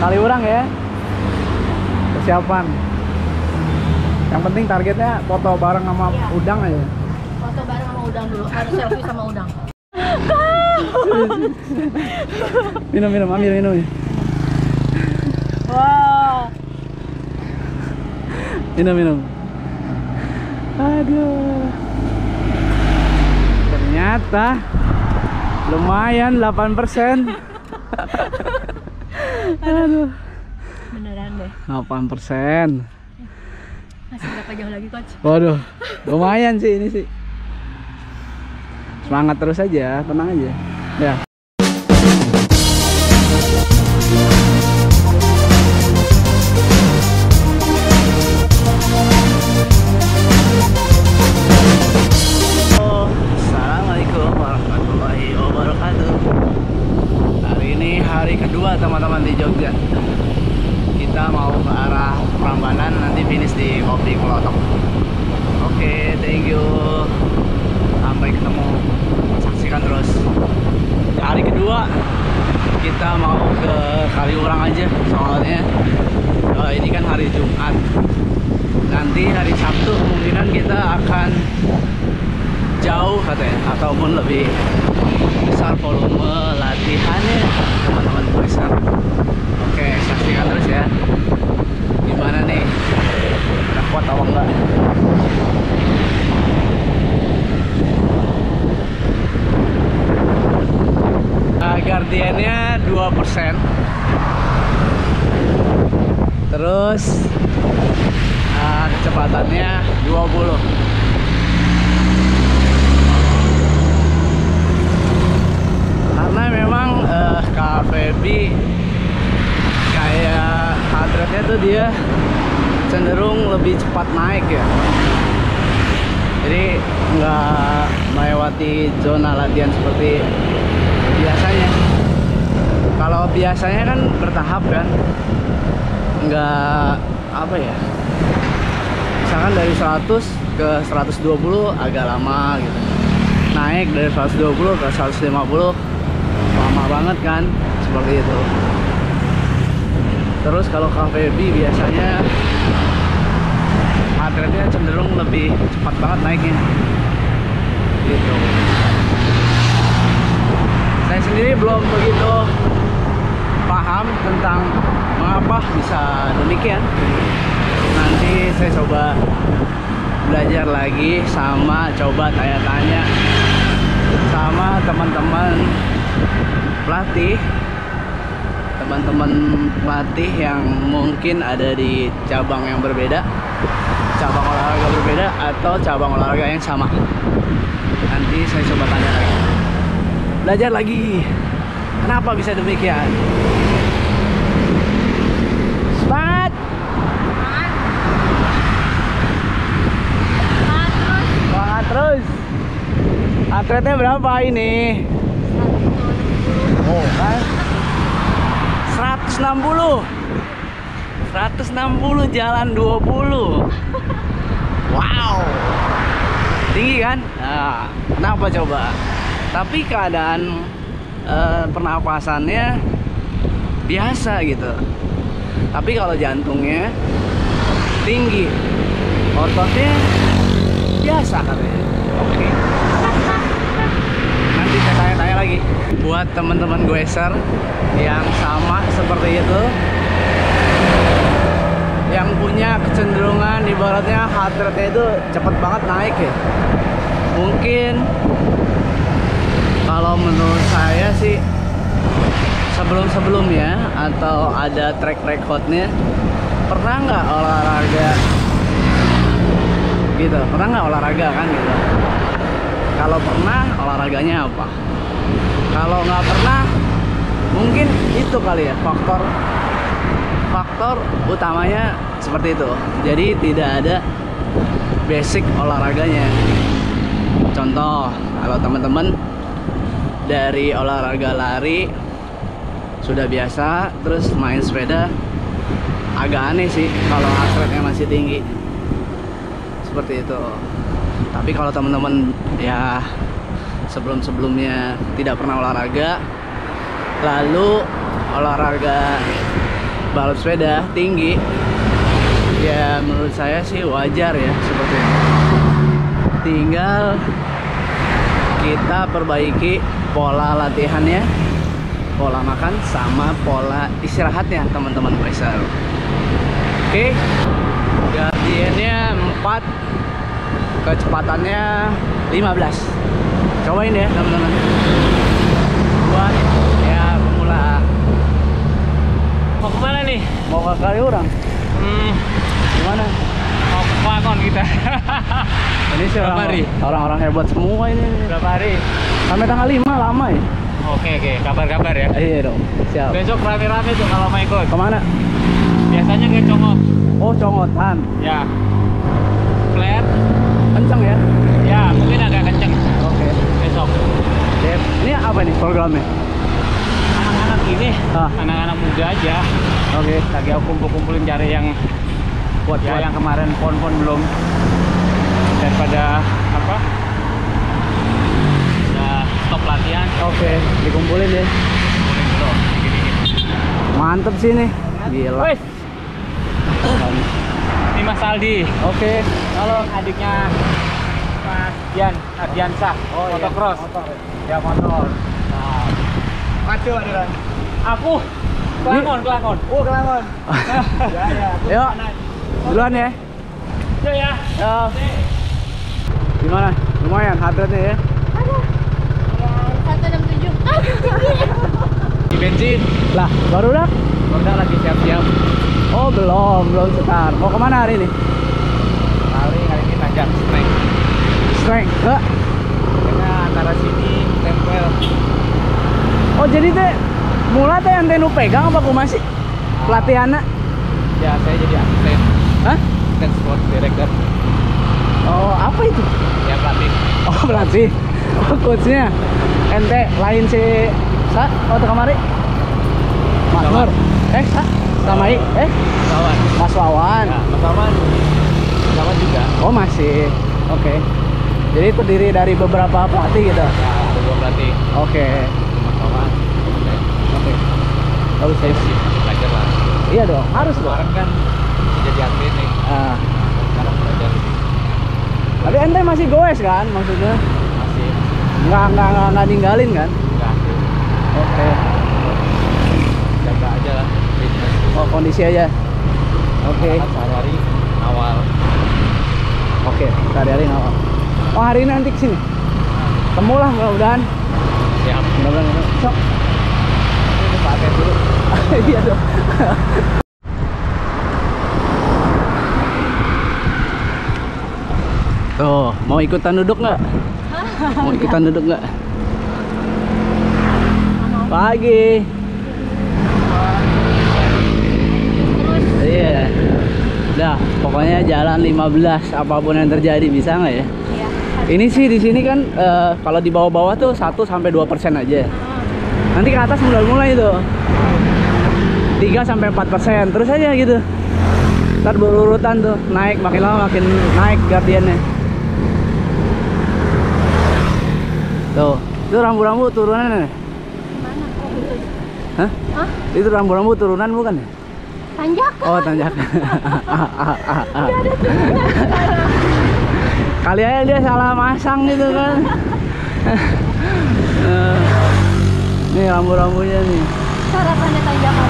Kaliurang ya. Persiapan. Yang penting targetnya foto bareng sama udang aja. Foto bareng sama udang dulu, harus selfie sama udang. Minum, ambil minum. Wow. Minum. Aduh. Ternyata lumayan 8%. Aduh. Beneran deh. 8%. Masih berapa jauh lagi, Coach? Waduh, lumayan sih ini sih. Semangat terus aja, tenang aja. Ya. Assalamualaikum warahmatullahi wabarakatuh. Hari ini hari kedua teman-teman di Jogja. Kita mau ke arah Prambanan, nanti finish di Kopi Klotok. Oke, thank you. Sampai ketemu. Saksikan terus. Hari kedua kita mau ke Kaliurang aja, soalnya ini kan hari Jumat. Nanti hari Sabtu kemungkinan kita akan jauh katanya, ataupun lebih besar volume latihannya teman-teman besar. Oke, saksikan terus ya. Gimana nih? Udah kuat atau enggak? Guardiannya 2%. Terus kecepatannya 20. Karena memang KVB kayak heart rate-nya tuh dia cenderung lebih cepat naik ya. Jadi nggak melewati zona latihan seperti biasanya. Kalau biasanya kan bertahap kan, nggak apa ya, misalkan dari 100 ke 120 agak lama gitu, naik dari 120 ke 150 lama banget kan, seperti itu. Terus kalau KVB biasanya heart rate-nya cenderung lebih cepat banget naiknya gitu. Saya sendiri belum begitu paham tentang mengapa bisa demikian. Nanti saya coba belajar lagi, sama coba tanya-tanya sama teman-teman pelatih yang mungkin ada di cabang yang berbeda, cabang olahraga berbeda, atau cabang olahraga yang sama. Nanti saya coba tanya lagi, belajar lagi kenapa bisa demikian. Semangat terus. Atletnya berapa ini? Oh kan 160 jalan 20. Wow, tinggi kan? Nah, kenapa coba? Tapi keadaan pernapasannya biasa gitu. Tapi kalau jantungnya tinggi, ototnya biasa katanya. Oke. Nanti saya tanya-tanya lagi buat teman-teman goeser yang sama seperti itu, yang punya kecenderungan ibaratnya heart rate-nya itu cepet banget naik ya. Mungkin kalau menurut saya sih sebelum-sebelumnya atau ada track recordnya, pernah nggak olahraga gitu? Pernah nggak olahraga kan gitu? Kalau pernah, olahraganya apa? Kalau nggak pernah, mungkin itu kali ya faktor utamanya seperti itu. Jadi tidak ada basic olahraganya. Contoh, kalau teman-teman dari olahraga lari sudah biasa, terus main sepeda, agak aneh sih kalau heart rate-nya masih tinggi seperti itu. Tapi kalau teman-teman ya sebelum-sebelumnya tidak pernah olahraga, lalu olahraga balap sepeda tinggi. Ya menurut saya sih wajar ya seperti itu. Tinggal kita perbaiki pola latihannya, pola makan sama pola istirahatnya teman-teman racer. Oke, Guardiannya 4, kecepatannya 15. Cobain ya teman-teman. Buat ya pemula. Mau kemana nih? Mau ke Kaliurang? Gimana? Mau ke Klakon kita. Ini sih Berapa hari? orang-orang hebat semua ini. Berapa hari? Sampai tanggal 5 lama ya? Oke, kabar-kabar ya. Iya dong, siap. Besok rame-rame tuh kalau mau ikut. Kemana? Biasanya ke Congot. Oh, Congotan. Ya. Flat. Kenceng ya? Ya, mungkin agak kenceng Oke. besok. Sip. Ini apa nih programnya? Anak-anak ini, Ah. anak-anak muda aja. Oke. Lagi aku kumpul-kumpulin cari yang Buat ya yang kemarin pon-pon belum. Daripada apa? Udah stop latihan. Oke, dikumpulin ya. Kumpulin dulu dikit-dikit. Mantep sih nih. Gila. Wes, ini Mas Aldi. Oke. Halo, adiknya Mas Dian, Ardiansah, motocross. Ya motor. Nah, maju adiran. Aku Kelangon. Oh, Kelangon. Ya. Yuk. Duluan ya. Yuk ya. Yuk. Gimana? Lumayan heart rate-nya ya. Aduh. Ya, 167. Di bensin. Lah, baru dah? Udah lagi siap-siap. Oh, belum start. Mau kemana hari ini? Paling hari ini tajam strength. Strength ke? Karena antara sini tempel. Oh, jadi teh mula teh yang tenu pegang apa kumaha sih? Pelatihannya? Ya, saya jadi asisten. Hah? Asisten sport director. Oh, apa itu? Ya, pelatih. Oh, pelatih. Oh, coachnya. Ente lain si Sa waktu kemarin? Mas Nur. Sa? Sama Kawan. Mas Wawan. Ya, Mas Wawan. Kawan juga. Oh, masih. Oke. Jadi terdiri dari beberapa pelatih gitu. Ya, ada 2 pelatih. Oke. Mas Wawan. Oke. Bagus ya. Belajar lah. Iya dong, harus dong. Kemarin kan jadi atlet nih. Ah, Sekarang belajar tapi ente masih goes kan maksudnya? masih Nggak ninggalin kan? enggak Oke. jaga aja lah fitness. Oh, kondisi aja. Oke. Kan sehari-hari awal. Oke, sehari-hari awal. Oh, hari ini nanti kesini. Temulah mudah-mudahan. Siap. Mudah-mudahan. Sok. Ini pakai dulu. Iya dong. Tuh, mau ikutan duduk nggak? Mau ikutan duduk nggak? Pagi. Iya. Dah, pokoknya jalan 15 apapun yang terjadi, bisa nggak ya? Iya. Ini sih di sini kan kalau di bawah-bawah tuh 1-2% aja. Nanti ke atas mulai itu 3-4%, terus aja gitu. Ntar berurutan tuh, naik makin lama makin naik Guardiannya. Tuh, itu rambu-rambu turunan ya? Mana? Oh, gitu. Hah? Hah? Itu rambu-rambu turunan bukan ya? Tanjakan. Oh, tanjakan. Udah ada turunan sekarang. Kali aja dia salah masang gitu kan. Nih rambu-rambunya nih. Sarapannya tanjakan.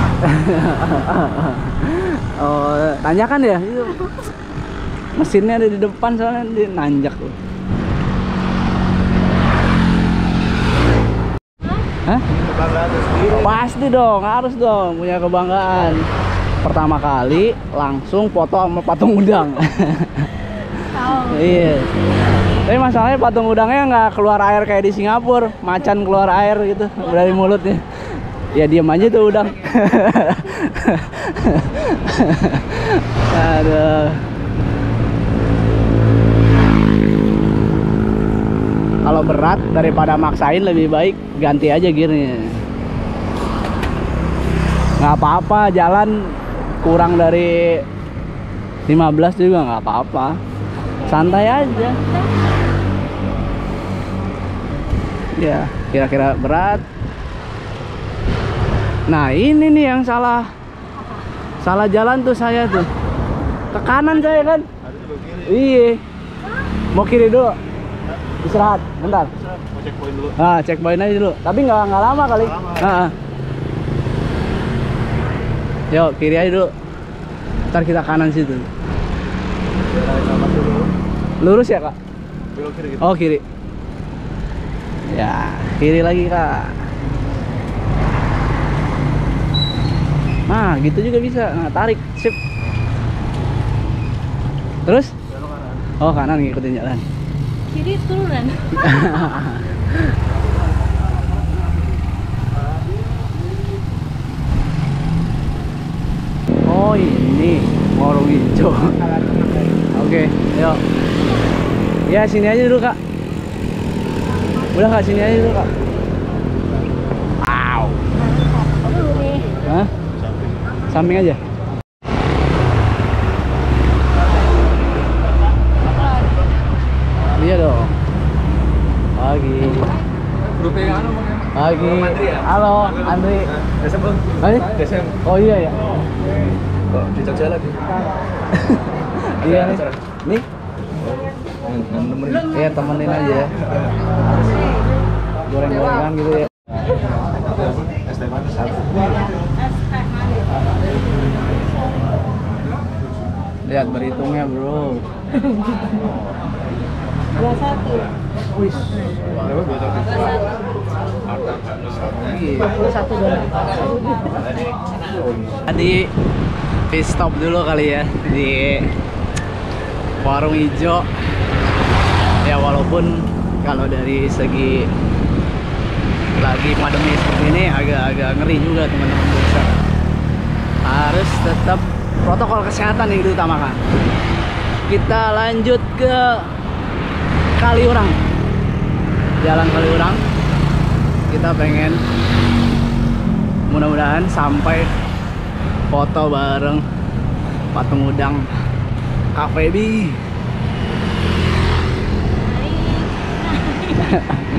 Oh, tanjakan ya? Itu mesinnya ada di depan soalnya dia nanjak tuh. Hah? Kebanggaan sendiri. Pasti dong, harus dong punya kebanggaan. Pertama kali langsung foto sama patung udang. Tahu. Iya. Tapi masalahnya patung udangnya nggak keluar air kayak di Singapura, macan keluar air gitu dari mulutnya. Ya diam aja tuh udang. Aduh. Kalau berat daripada maksain lebih baik ganti aja gearnya. Nggak apa-apa, jalan kurang dari 15 juga nggak apa-apa. Santai aja. Ya, kira-kira berat. Nah, ini nih yang salah. Salah jalan tuh saya tuh. Ke kanan saya kan? Iya. Mau kiri dulu. Istirahat, bentar. Mau checkpoint dulu. Nah, checkpoint aja dulu. Tapi nggak lama kali. Nah. Yuk, kiri aja dulu. Ntar kita kanan situ. Lurus ya, Kak? Belok kiri gitu. Oh, kiri. Ya, kiri lagi, Kak. Nah, gitu juga bisa. Nah, tarik, sip. Terus? Oh, kanan ngikutin jalan. Kiri turunan. Oh, ini warung hijau. Oke, yuk. Ya, sini aja dulu, Kak. Udah, Kak, sini aja dulu, Kak. Wow. Dulu nih. Hah? Samping aja. Iya dong. Pagi. Grupnya anu Pagi. Halo, Andri. Desem bang. Hai? Desem. Oh iya ya. Kok di Jogja lagi? Iya nih. Nih? Nemenin. Iya, temenin aja. Goreng-gorengan gitu ya. Es teh manis satu. Lihat berhitungnya, Bro. 21. Wih. Berapa buat aku? Iya. 21 dolar. Tadi pit stop dulu kali ya di warung hijau. Ya walaupun kalau dari segi lagi pandemi seperti ini agak-agak ngeri juga teman-teman pemirsa. Harus tetap protokol kesehatan yang diutamakan. Kita lanjut ke Kaliurang. Jalan Kaliurang. Kita pengen mudah-mudahan sampai foto bareng patung udang Cafe B.